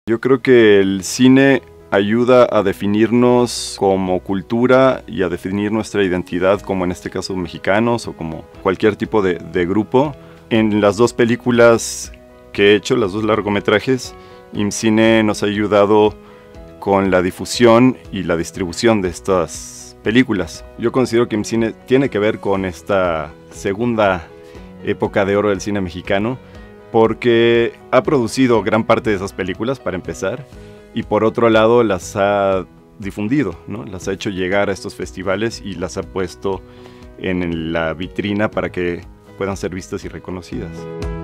Yo creo que el cine ayuda a definirnos como cultura y a definir nuestra identidad, como en este caso mexicanos o como cualquier tipo de grupo. En las dos películas que he hecho, las dos largometrajes, IMCINE nos ha ayudado con la difusión y la distribución de estas películas. Yo considero que IMCINE tiene que ver con esta segunda época de oro del cine mexicano, porque ha producido gran parte de esas películas, para empezar, y por otro lado las ha difundido, ¿no? Las ha hecho llegar a estos festivales y las ha puesto en la vitrina para que puedan ser vistas y reconocidas.